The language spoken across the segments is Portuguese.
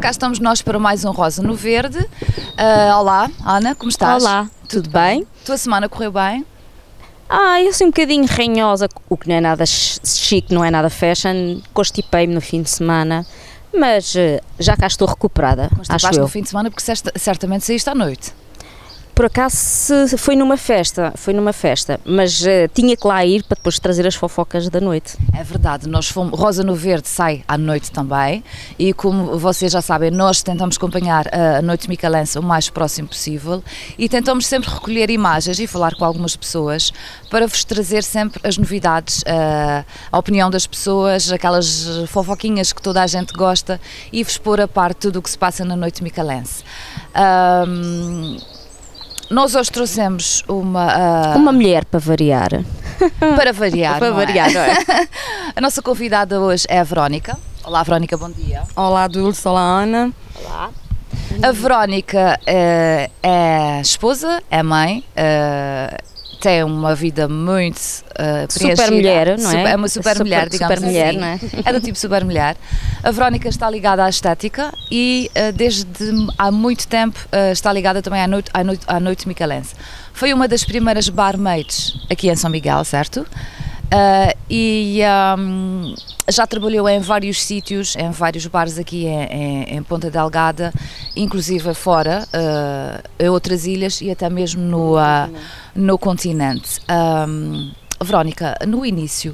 cá estamos nós para mais um Rosa no Verde. Olá, Ana, como estás? Olá, tudo bem? Tua semana correu bem? Eu sou um bocadinho ranhosa, o que não é nada chique, não é nada fashion. Constipei-me no fim de semana, mas já cá estou recuperada, acho eu. No fim de semana porque certamente saíste à noite. Por acaso foi numa festa, mas tinha que lá ir para depois trazer as fofocas da noite. É verdade, nós fomos, Rosa no Verde sai à noite também e como vocês já sabem, nós tentamos acompanhar a Noite Micalense o mais próximo possível e tentamos sempre recolher imagens e falar com algumas pessoas para vos trazer sempre as novidades, a opinião das pessoas, aquelas fofoquinhas que toda a gente gosta e vos pôr a par tudo o que se passa na Noite Micalense. Nós hoje trouxemos uma mulher para variar. Para variar, para variar, não é? A nossa convidada hoje é a Verónica. Olá, Verónica, bom dia. Olá, Dulce. Olá, Ana. Olá. A Verónica é esposa, é mãe, tem uma vida muito preenchida. Super mulher, não é? É uma super mulher, digamos super mulher, assim. não é? É do tipo super mulher. A Verónica está ligada à estética e desde há muito tempo está ligada também à noite micalense. Foi uma das primeiras barmaids aqui em São Miguel, certo? Já trabalhou em vários sítios, em vários bares aqui em Ponta Delgada, inclusive fora, em outras ilhas e até mesmo no continente. Verónica, no início,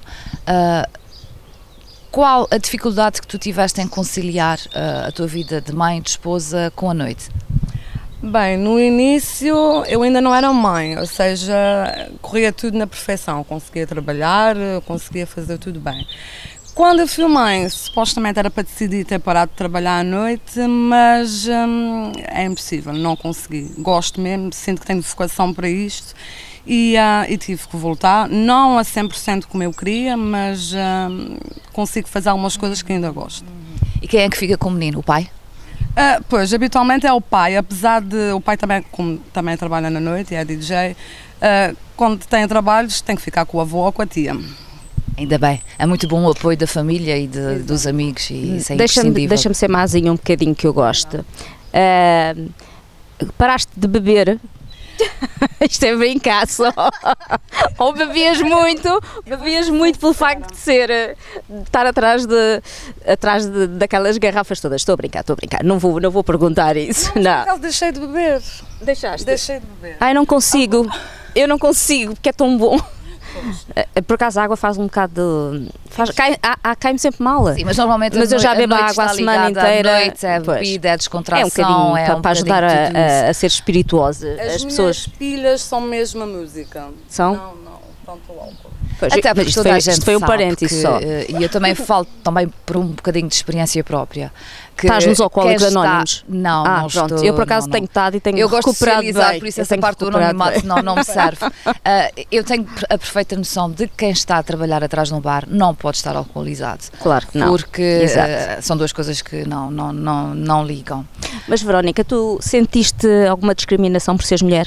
qual a dificuldade que tu tiveste em conciliar a tua vida de mãe, de esposa com a noite? Bem, no início eu ainda não era mãe, ou seja, corria tudo na perfeição, conseguia trabalhar, conseguia fazer tudo bem. Quando eu fui mãe, supostamente era para decidir ter parado de trabalhar à noite, mas é impossível, não consegui. Gosto mesmo, sinto que tenho vocação para isto e tive que voltar, não a 100% como eu queria, mas consigo fazer algumas coisas que ainda gosto. E quem é que fica com o menino, o pai? Pois, habitualmente é o pai, apesar de o pai também, como também trabalha na noite e é DJ, quando tem trabalhos tem que ficar com o avô ou com a tia. Ainda bem, é muito bom o apoio da família e dos amigos e isso é imprescindível. Deixa-me ser mazinha um bocadinho que eu gosto. Paraste de beber? Isto é brincar só. Ou bebias muito pelo facto de estar atrás daquelas garrafas todas. Estou a brincar. Não vou perguntar isso. Não. Eu deixei de beber. Deixaste? Deixei de beber. Eu não consigo, porque é tão bom. Por acaso a água faz um bocado cai-me sempre mal. Sim, mas normalmente eu já bebo água a semana inteira. A noite é bebida, é descontração. É um bocadinho para ajudar a ser espirituosa. As minhas pilhas são mesmo a música. São? Não, tanto o álcool. Até porque isto foi um parênteses só. E eu também falo também por um bocadinho de experiência própria. Estás nos Alcoólicos Anónimos? Não, não pronto. estou. Eu por acaso tenho estado e tenho recuperado bem. Eu gosto de socializar, por isso essa parte do anonimato não me serve. Eu tenho a perfeita noção de que quem está a trabalhar atrás de um bar não pode estar alcoolizado. Claro que não. Porque são duas coisas que não ligam. Mas Verónica, tu sentiste alguma discriminação por seres mulher?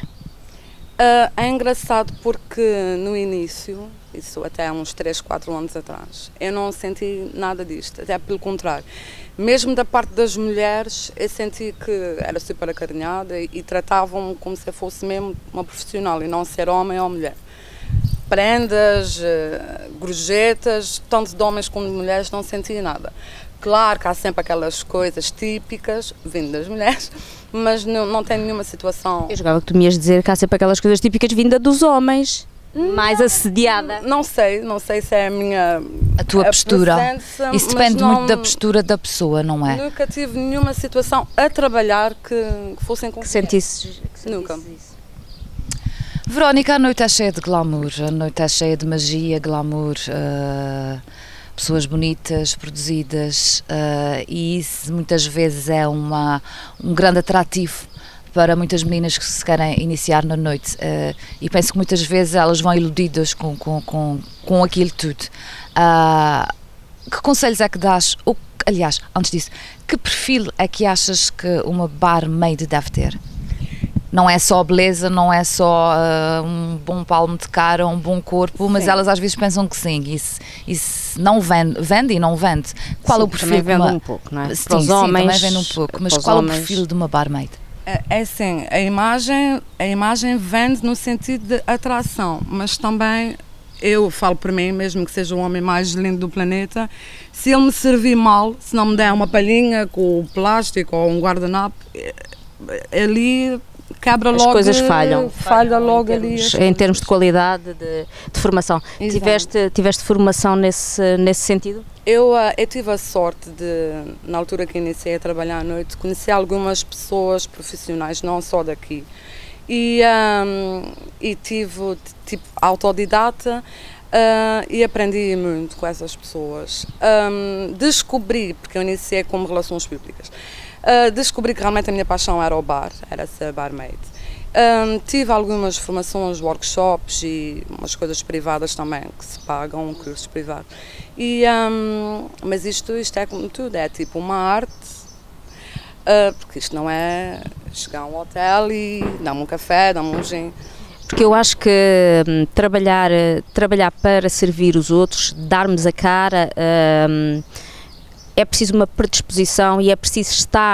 É engraçado porque no início, isso até há uns 3, 4 anos atrás, eu não senti nada disto, até pelo contrário. Mesmo da parte das mulheres, eu senti que era super acarinhada e tratavam-me como se eu fosse mesmo uma profissional e não ser homem ou mulher. Prendas, gorjetas, tanto de homens como de mulheres, não senti nada. Claro que há sempre aquelas coisas típicas, vindo das mulheres, mas não tem nenhuma situação. Eu jogava que tu me ias dizer que há sempre aquelas coisas típicas vinda dos homens, mais assediada. Não sei se é a tua postura. Isso depende muito da postura da pessoa, não é? Nunca tive nenhuma situação a trabalhar que fosse inconveniente. Que sentisses nunca. Isso. Verónica, a noite é cheia de glamour, a noite é cheia de magia, glamour, pessoas bonitas, produzidas, e isso muitas vezes é um grande atrativo para muitas meninas que se querem iniciar na noite, e penso que muitas vezes elas vão iludidas com aquilo tudo. Que conselhos é que dás? Ou, aliás, antes disso, que perfil é que achas que uma barmaid deve ter? Não é só beleza, não é só um bom palmo de cara, um bom corpo, mas elas às vezes pensam que sim, isso não vende e não vende. Qual é o perfil? Também vende um pouco, não é? Sim, para os homens, também vende um pouco, mas qual é o perfil de uma barmaid? É assim, a imagem vende no sentido de atração, mas também, eu falo por mim, mesmo que seja o homem mais lindo do planeta, se ele me servir mal, se não me der uma palhinha com o plástico ou um guardanapo, ali quebra logo. As coisas falham. Falha logo ali. Em termos de qualidade, de formação. Tiveste formação nesse sentido? Eu tive a sorte de, na altura que iniciei a trabalhar à noite, conhecer algumas pessoas profissionais, não só daqui. E tive tipo autodidata e aprendi muito com essas pessoas. Descobri, porque eu iniciei como relações públicas, descobri que realmente a minha paixão era o bar, era ser barmaid. Tive algumas formações, workshops e umas coisas privadas também que se pagam, cursos privados. Mas isto é como tudo, é tipo uma arte, porque isto não é chegar a um hotel e dar-me um café, dar-me um gin. Porque eu acho que trabalhar para servir os outros, darmos a cara, é preciso uma predisposição e é preciso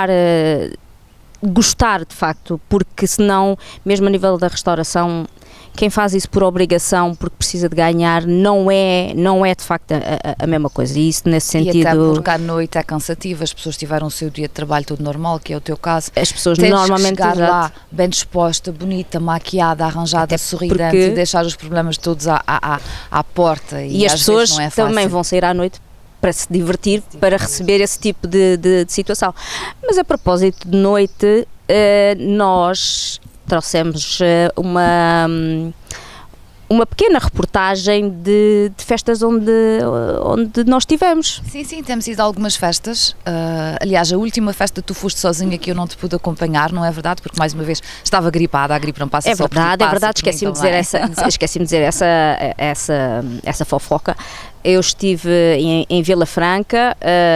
gostar de facto, porque senão, mesmo a nível da restauração, quem faz isso por obrigação, porque precisa de ganhar, não é de facto a mesma coisa, e isso nesse sentido... E até porque à noite é cansativo, as pessoas tiveram o seu dia de trabalho tudo normal, que é o teu caso. As pessoas tens normalmente que chegar lá bem disposta, bonita, maquiada, arranjada, sorridente e deixar os problemas todos à porta. E as pessoas não é fácil. Também vão sair à noite para se divertir, para receber esse tipo de situação. Mas a propósito de noite, nós trouxemos uma pequena reportagem de festas onde nós estivemos. Sim, temos ido a algumas festas. Aliás, a última festa tu foste sozinha que eu não te pude acompanhar, não é verdade? Porque mais uma vez estava gripada, a gripe não passa só por ti. É verdade, esqueci-me de dizer essa fofoca. Eu estive em Vila Franca.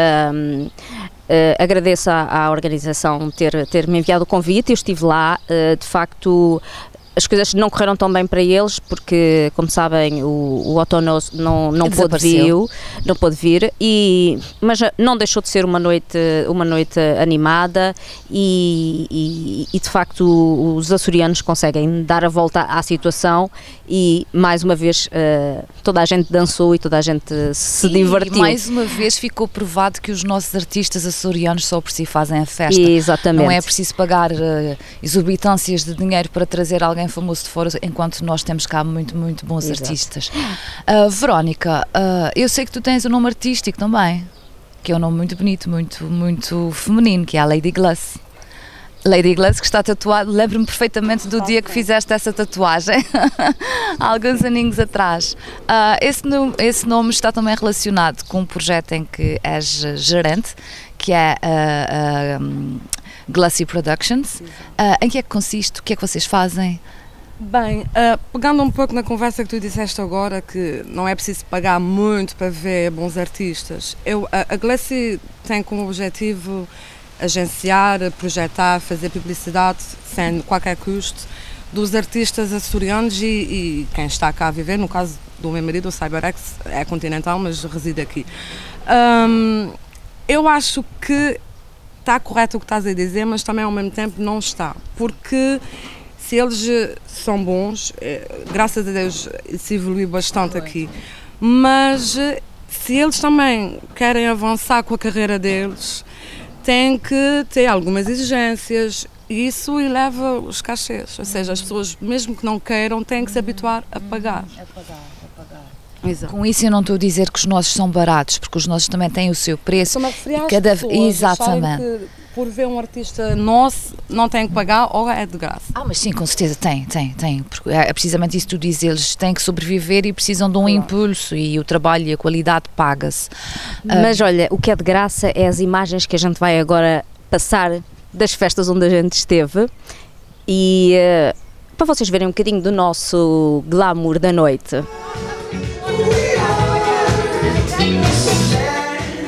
Agradeço à organização ter-me enviado o convite. Eu estive lá, de facto as coisas não correram tão bem para eles porque, como sabem, o Otto não pôde vir, mas não deixou de ser uma noite animada e de facto os açorianos conseguem dar a volta à situação e mais uma vez toda a gente dançou e toda a gente se divertiu. E mais uma vez ficou provado que os nossos artistas açorianos só por si fazem a festa. Exatamente. Não é preciso pagar exorbitâncias de dinheiro para trazer alguém famoso de fora, enquanto nós temos cá muito bons artistas. Verónica, eu sei que tu tens um nome artístico também, que é um nome muito bonito, muito feminino, que é a Lady Glass. Lady Glass, que está tatuado, lembro-me perfeitamente do dia que fizeste essa tatuagem, há alguns aninhos atrás. Esse nome está também relacionado com um projeto em que és gerente, que é Glassy Productions. Em que é que consiste? O que é que vocês fazem? Bem, pegando um pouco na conversa que tu disseste agora, que não é preciso pagar muito para ver bons artistas, a Glassy tem como objetivo agenciar, projetar, fazer publicidade sem qualquer custo dos artistas açorianos e quem está cá a viver. No caso do meu marido, o CyberX, é continental, mas reside aqui. Eu acho que está correto o que estás a dizer, mas também ao mesmo tempo não está, porque se eles são bons, graças a Deus se evoluiu bastante aqui, mas se eles também querem avançar com a carreira deles, têm que ter algumas exigências e isso eleva os cachês, ou seja, as pessoas, mesmo que não queiram, têm que se habituar a pagar. Exato. Com isso eu não estou a dizer que os nossos são baratos, porque os nossos também têm o seu preço. Exatamente. Por ver um artista nosso, não tem que pagar ou é de graça? Mas sim, com certeza tem, porque é precisamente isso que tu dizes, eles têm que sobreviver e precisam de um impulso e o trabalho e a qualidade paga-se. Mas olha, o que é de graça é as imagens que a gente vai agora passar das festas onde a gente esteve e para vocês verem um bocadinho do nosso glamour da noite.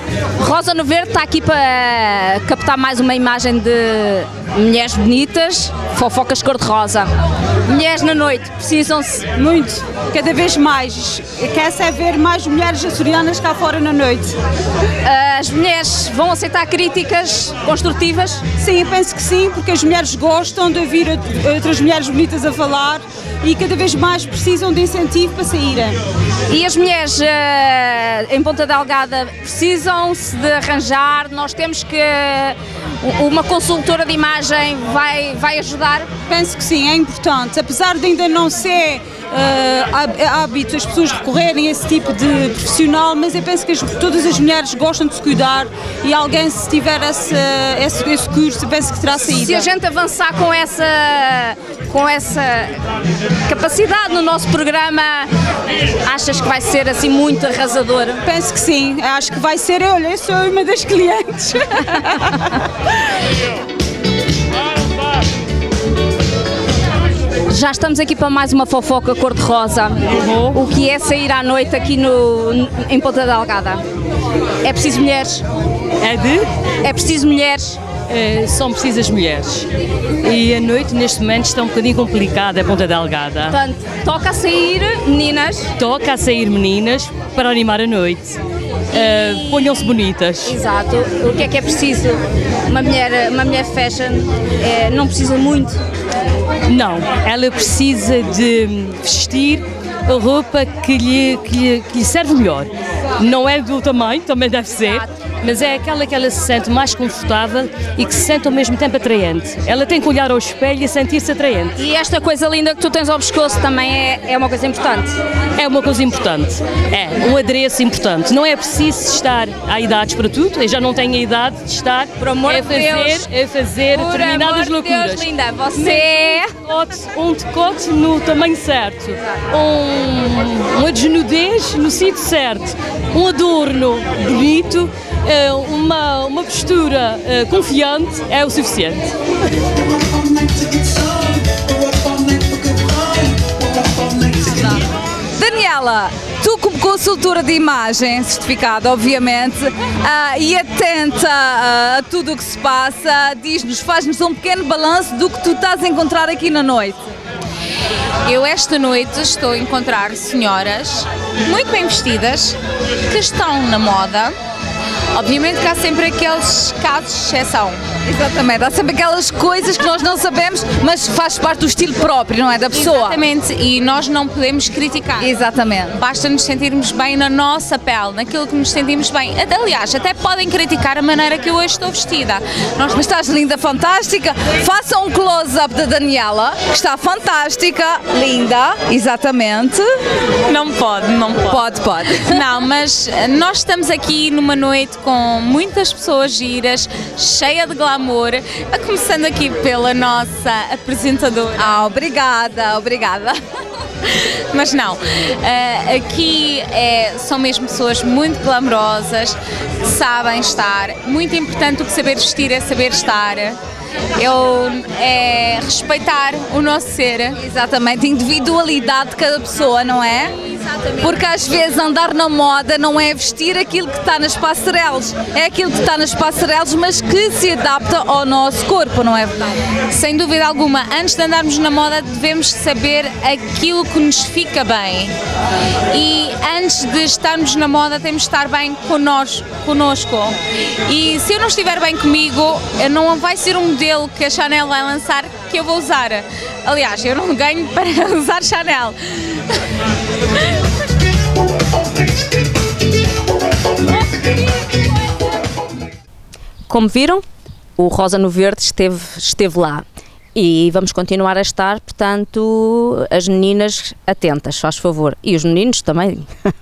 Rosa no Verde está aqui para captar mais uma imagem de mulheres bonitas, fofocas cor-de-rosa. Mulheres na noite, precisam-se Muito, cada vez mais. Quer-se é ver mais mulheres açorianas cá fora na noite. As mulheres vão aceitar críticas construtivas? Sim, eu penso que sim, porque as mulheres gostam de ouvir outras mulheres bonitas a falar e cada vez mais precisam de incentivo para saírem. E as mulheres em Ponta Delgada precisam-se de arranjar, nós temos que... Uma consultora de imagem vai ajudar? Penso que sim, é importante. Apesar de ainda não ser hábito as pessoas recorrerem a esse tipo de profissional, mas eu penso que todas as mulheres gostam de se cuidar e alguém, se tiver esse curso, eu penso que terá saída. Se a gente avançar com essa capacidade no nosso programa, achas que vai ser assim muito arrasador? Penso que sim, acho que vai ser. Olha, eu sou uma das clientes. Já estamos aqui para mais uma fofoca cor-de-rosa. O que é sair à noite aqui em Ponta Delgada? É preciso mulheres? É preciso mulheres? São precisas mulheres. E a noite, neste momento, está um bocadinho complicada a Ponta Delgada. Portanto, toca a sair meninas. Toca a sair meninas para animar a noite. Ponham-se bonitas. Exato. O que é preciso? Uma mulher fashion não precisa muito. Não, ela precisa de vestir a roupa que lhe serve melhor. Não é do tamanho, também deve ser, mas é aquela que ela se sente mais confortável e que se sente ao mesmo tempo atraente. Ela tem que olhar ao espelho e sentir-se atraente. E esta coisa linda que tu tens ao pescoço também é uma coisa importante? É uma coisa importante, é um adereço importante. Não é preciso estar, há idades para tudo, eu já não tenho a idade de estar a fazer determinadas loucuras. Deus, linda, você é um decote no tamanho certo, uma desnudez no sítio certo, um adorno bonito, uma postura confiante é o suficiente. Daniela, tu como consultora de imagem certificada, obviamente, e atenta a tudo o que se passa, diz-nos, faz-nos um pequeno balanço do que tu estás a encontrar aqui na noite. Eu esta noite estou a encontrar senhoras muito bem vestidas, que estão na moda. Obviamente que há sempre aqueles casos de exceção. Exatamente, há sempre aquelas coisas que nós não sabemos, mas faz parte do estilo próprio, não é? Da pessoa. Exatamente, e nós não podemos criticar. Exatamente. Basta nos sentirmos bem na nossa pele, naquilo que nos sentimos bem. Aliás, até podem criticar a maneira que eu hoje estou vestida. Mas estás linda, fantástica. Faça um close-up da Daniela, que está fantástica, linda, exatamente. Não pode. Pode. Não, mas nós estamos aqui numa noite com muitas pessoas giras, cheia de glamour, começando aqui pela nossa apresentadora. Obrigada. Mas não, aqui são mesmo pessoas muito glamourosas, que sabem estar. Muito importante do que saber vestir é saber estar. É respeitar o nosso ser. Exatamente, a individualidade de cada pessoa, não é? Exatamente. Porque às vezes andar na moda não é vestir aquilo que está nas passarelas, é aquilo que está nas passarelas, mas que se adapta ao nosso corpo, não é verdade? Sem dúvida alguma, antes de andarmos na moda devemos saber aquilo que nos fica bem. E antes de estarmos na moda temos de estar bem connosco. E se eu não estiver bem comigo, não vai ser um modelo que a Chanel vai lançar que eu vou usar. Aliás, eu não ganho para usar Chanel. Como viram, o Rosa no Verde esteve lá e vamos continuar a estar, portanto, as meninas atentas, faz favor, e os meninos também.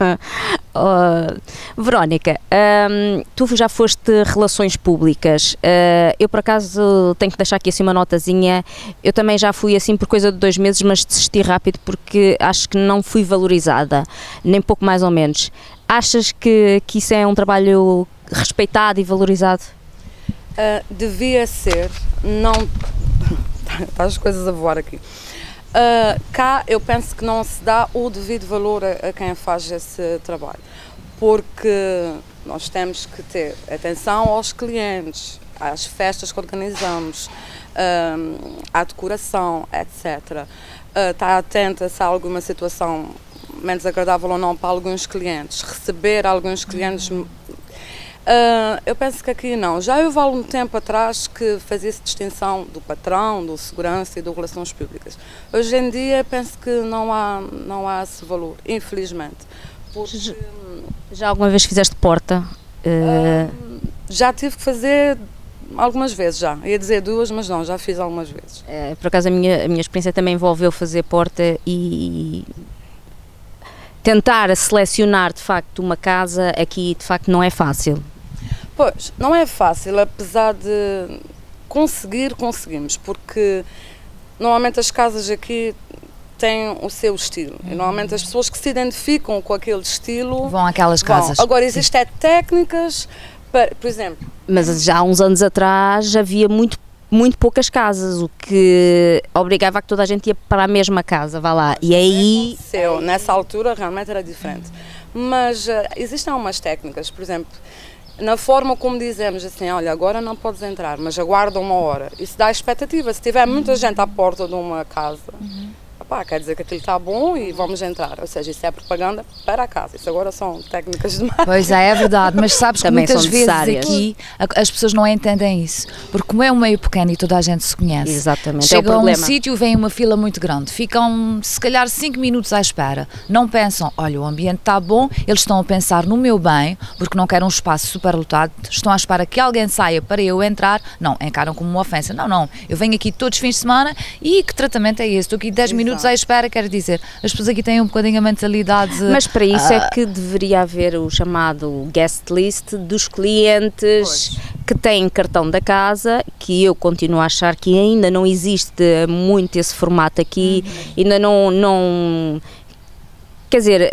Verónica, tu já foste relações públicas, eu por acaso tenho que deixar aqui assim uma notazinha, eu também já fui assim por coisa de 2 meses, mas desisti rápido porque acho que não fui valorizada, nem pouco mais ou menos. Achas que isso é um trabalho respeitado e valorizado? Devia ser, não... Está as coisas a voar aqui. Cá eu penso que não se dá o devido valor a quem faz esse trabalho, porque Nós temos que ter atenção aos clientes, às festas que organizamos, à decoração, etc. Estar atenta se há alguma situação menos agradável ou não para alguns clientes, receber alguns clientes. Eu penso que aqui não. Já houve algum tempo atrás que fazia-se distinção do patrão, do segurança e do relações públicas. Hoje em dia penso que não há esse valor, infelizmente. Porque, já alguma vez fizeste porta? Já tive que fazer algumas vezes já. Ia dizer 2, mas não, já fiz algumas vezes. Por acaso a minha experiência também envolveu fazer porta e tentar selecionar de facto uma casa aqui de facto não é fácil. Pois, não é fácil, apesar de conseguimos, porque normalmente as casas aqui têm o seu estilo, e normalmente as pessoas que se identificam com aquele estilo vão àquelas casas. Agora, existem técnicas, por exemplo... Mas já há uns anos atrás havia muito poucas casas, o que obrigava a que toda a gente ia para a mesma casa, vá lá, e aí... Nessa altura realmente era diferente, mas existem algumas técnicas, por exemplo, na forma como dizemos assim, olha, agora não podes entrar, mas aguarda 1 hora, isso dá expectativa. Se tiver muita gente à porta de uma casa, quer dizer que aquilo está bom e vamos entrar, ou seja, isso é propaganda para a casa, isso agora são técnicas de marketing. Pois é verdade, mas sabes que muitas vezes necessárias. Aqui as pessoas não entendem isso, porque como é um meio pequeno e toda a gente se conhece, exatamente, chega é o problema. a um sítio, vem uma fila muito grande, ficam se calhar 5 minutos à espera, não pensam, olha, o ambiente está bom, eles estão a pensar no meu bem, porque não querem um espaço super lotado, estão à espera que alguém saia para eu entrar, não, encaram como uma ofensa, não, eu venho aqui todos os fins de semana e que tratamento é esse? Estou aqui 10 minutos à espera, quero dizer, as pessoas aqui têm um bocadinho a mentalidade... Mas para isso é que deveria haver o chamado guest list dos clientes que têm cartão da casa, que eu continuo a achar que ainda não existe muito esse formato aqui, ainda não quer dizer,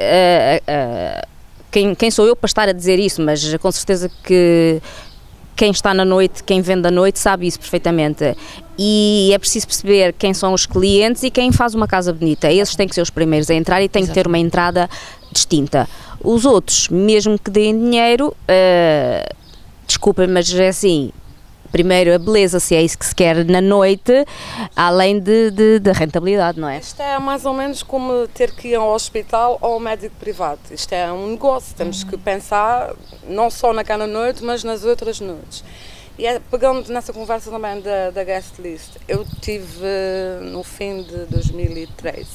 quem sou eu para estar a dizer isso, mas com certeza que quem está na noite, quem vende à noite sabe isso perfeitamente, e é preciso perceber quem são os clientes e quem faz uma casa bonita. Esses têm que ser os primeiros a entrar e têm que ter uma entrada distinta. Os outros, mesmo que deem dinheiro, desculpem, mas é assim, primeiro a beleza, se é isso que se quer na noite, além da rentabilidade, não é? Isto é mais ou menos como ter que ir ao hospital ou ao médico privado. Isto é um negócio, temos que pensar não só naquela noite, mas nas outras noites. E pegando nessa conversa também da guest list, eu tive no fim de 2013,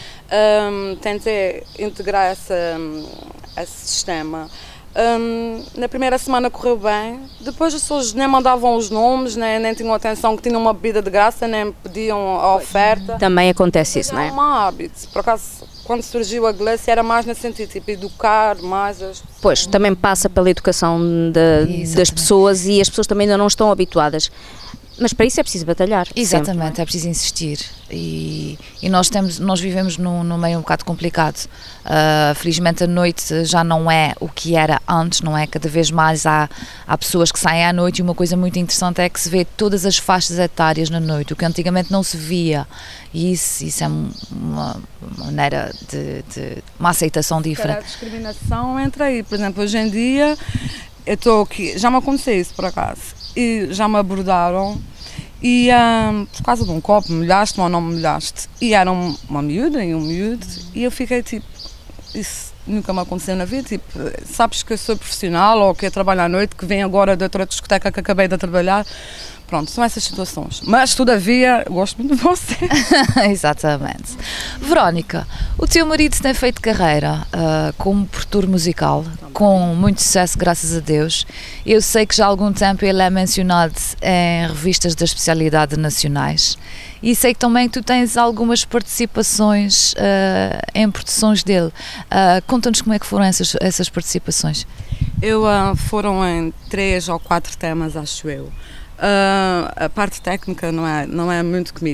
tentei integrar esse sistema. Na primeira semana correu bem, depois as pessoas nem mandavam os nomes, nem tinham atenção que tinham uma bebida de graça, nem pediam a oferta. Também acontece isso, não é? É um hábito, por acaso, quando surgiu a Glécia era mais nesse sentido, tipo, educar mais as pessoas. Pois, também passa pela educação das pessoas, e as pessoas também ainda não estão habituadas. Mas para isso é preciso batalhar. Exatamente, sempre. É preciso insistir e nós vivemos num meio um bocado complicado. Felizmente a noite já não é o que era antes, não é? Cada vez mais há pessoas que saem à noite, e uma coisa muito interessante é que se vê todas as faixas etárias na noite, o que antigamente não se via, e isso é uma maneira de uma aceitação diferente. A discriminação entra aí, por exemplo, hoje em dia eu estou aqui, já me aconteceu isso por acaso, e já me abordaram e por causa de um copo, molhaste-me ou não me molhaste, e era uma miúda e um miúdo, e eu fiquei tipo, isso nunca me aconteceu na vida, tipo, sabes que eu sou profissional ou que eu trabalho à noite, que vem agora de outra discoteca que acabei de trabalhar. Pronto, são essas situações. Mas, todavia, gosto muito de você. Exatamente. Verónica, o teu marido tem feito carreira como produtor musical, com muito sucesso, graças a Deus. Eu sei que já há algum tempo ele é mencionado em revistas da especialidade nacionais, e sei que também tu tens algumas participações em produções dele. Conta-nos como é que foram essas participações. Foram em 3 ou 4 temas, acho eu. A parte técnica não é muito comigo.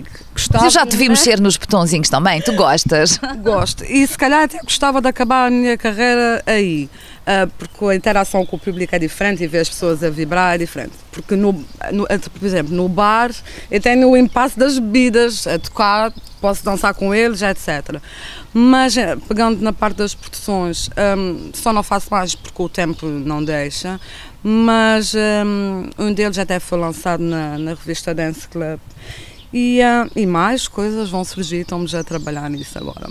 gostava. Mas eu já te vi né? mexer nos botõezinhos também, tu gostas? Gosto. E se calhar até gostava de acabar a minha carreira aí. Porque a interação com o público é diferente e ver as pessoas a vibrar é diferente. Porque, por exemplo, no bar eu tenho o impasse das bebidas, a tocar, posso dançar com eles, etc. Mas, pegando na parte das produções, só não faço mais porque o tempo não deixa, mas um deles até foi lançado na revista Dance Club. E mais coisas vão surgir, estamos a trabalhar nisso agora.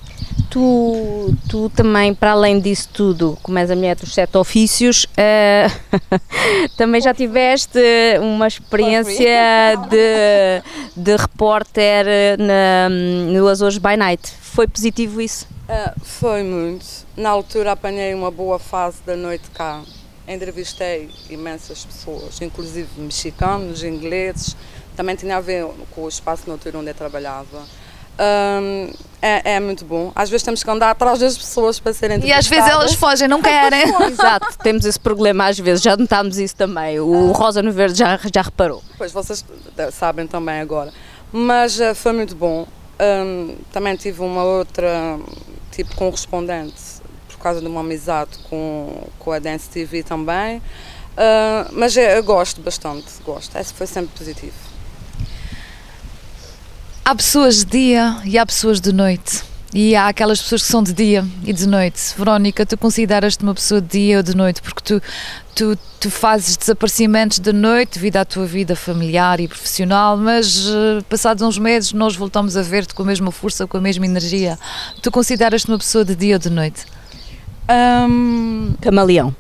Tu também, para além disso tudo, como és a mulher dos 7 ofícios, também já tiveste uma experiência de repórter no Azores by Night. Foi positivo isso? Foi muito. Na altura apanhei uma boa fase da noite cá. Entrevistei imensas pessoas, inclusive mexicanos, ingleses. Também tinha a ver com o espaço noturno onde eu trabalhava. É muito bom. Às vezes temos que andar atrás das pessoas para serem E às vezes elas fogem, não querem. Exato, temos esse problema às vezes, já notámos isso também. O Rosa no Verde já reparou. Pois, vocês sabem também agora. Mas foi muito bom. Também tive uma outra tipo correspondente por causa de uma amizade com a Dance TV também. Mas eu gosto bastante, gosto. Esse foi sempre positivo. Há pessoas de dia e há pessoas de noite. E há aquelas pessoas que são de dia e de noite. Verónica, tu consideras-te uma pessoa de dia ou de noite? Porque tu fazes desaparecimentos de noite devido à tua vida familiar e profissional, mas passados uns meses nós voltamos a ver-te com a mesma força, com a mesma energia. Tu consideras-te uma pessoa de dia ou de noite? Camaleão.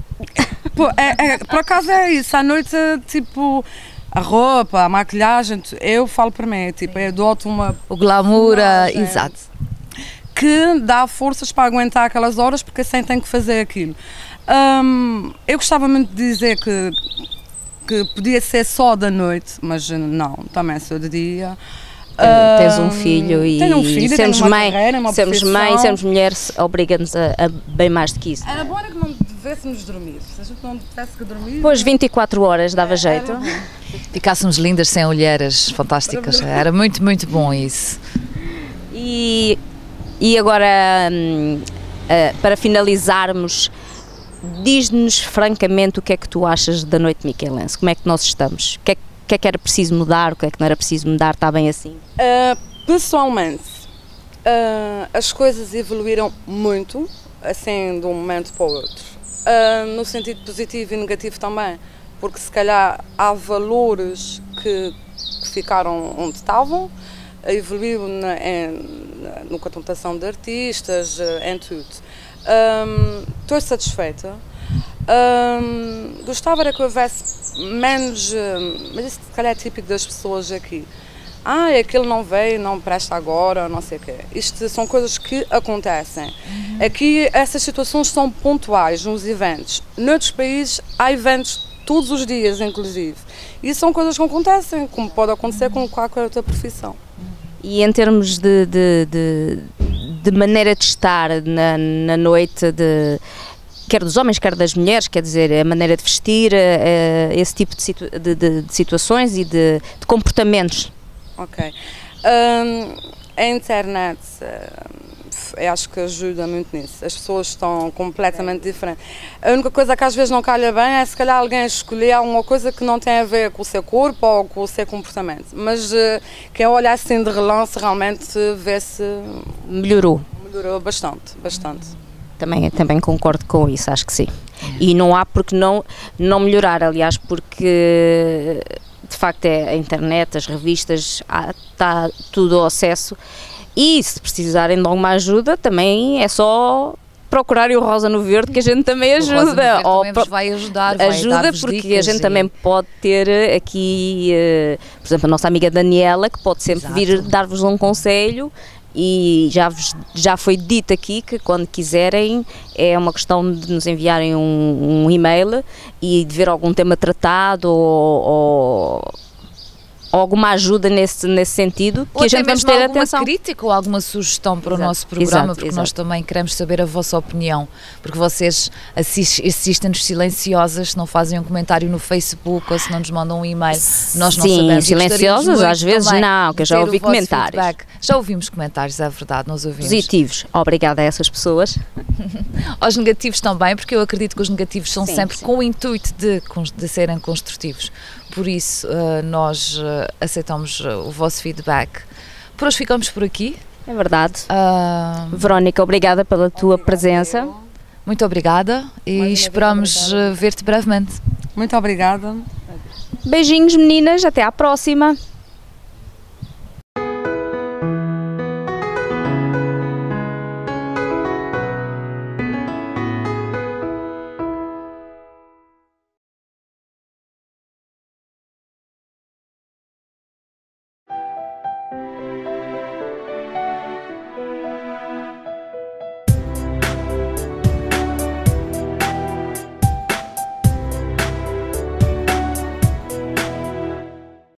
Por acaso é isso. À noite, tipo... A roupa, a maquilhagem, eu falo para mim, tipo, eu dou-te o glamour, exato. Que dá forças para aguentar aquelas horas, porque assim tem que fazer aquilo. Eu gostava muito de dizer que podia ser só da noite, mas não, também sou de dia. Tens um filho e tenho um filho, sermos tenho uma mãe, carreira, uma sermos profissão. mãe, sermos mulher, obriga-nos a bem mais do que isso. Era bom que não devêssemos dormir, se a gente não tivesse que dormir... Pois 24 horas dava jeito. Ficássemos lindas sem olheiras fantásticas, era muito, muito bom isso. E agora, para finalizarmos, diz-nos francamente o que é que tu achas da noite miquelense, como é que nós estamos, o que é que era preciso mudar, o que é que não era preciso mudar, está bem assim? Pessoalmente, as coisas evoluíram muito, assim, de um momento para o outro, no sentido positivo e negativo também, porque se calhar há valores que ficaram onde estavam, evoluiu na contratação de artistas, em tudo. Estou satisfeita. Gostava era que houvesse menos, mas isso se calhar é típico das pessoas aqui. Aquele não veio, não presta agora, não sei o quê. Isto são coisas que acontecem. Aqui essas situações são pontuais nos eventos. Noutros países há eventos todos os dias, inclusive. E são coisas que acontecem, como pode acontecer com qualquer outra profissão. E em termos de maneira de estar na noite, quer dos homens, quer das mulheres, quer dizer, a maneira de vestir, esse tipo de situações e de comportamentos? Ok. A internet, eu acho que ajuda muito nisso. As pessoas estão completamente diferentes. A única coisa que às vezes não calha bem é se calhar alguém escolher alguma coisa que não tem a ver com o seu corpo ou com o seu comportamento. Mas quem olha assim de relance realmente vê se... Melhorou. Melhorou bastante, bastante. Também concordo com isso, acho que sim. E não há porque não melhorar, aliás, porque de facto é a internet, as revistas, está tudo ao acesso. E se precisarem de alguma ajuda, também é só procurarem o Rosa no Verde, que a gente também ajuda. O Rosa no Verde também vos vai ajudar, ajuda porque a gente também pode ter aqui, por exemplo, a nossa amiga Daniela, que pode sempre vir dar-vos um conselho. E já foi dito aqui que quando quiserem é uma questão de nos enviarem um e-mail e de ver algum tema tratado ou alguma ajuda nesse sentido, que ou a gente até vamos mesmo ter alguma atenção. crítica ou alguma sugestão para o nosso programa, exato, porque exato. nós também queremos saber a vossa opinião, porque vocês assistem-nos silenciosas, se não fazem um comentário no Facebook ou se não nos mandam um e-mail, nós não Sim, sabemos. E silenciosas gostaríamos às vezes também não, que eu de já ter o ouvi vosso comentários. feedback. Já ouvimos comentários, é verdade, nós ouvimos. Positivos, obrigada a essas pessoas. Aos negativos também, porque eu acredito que os negativos são Sim, sempre sim. com o intuito de serem construtivos. Por isso, nós aceitamos o vosso feedback. Por hoje ficamos por aqui. É verdade. Ah, Verónica, obrigada pela tua presença. muito obrigada e esperamos ver-te brevemente. Muito obrigada. Beijinhos, meninas, até à próxima.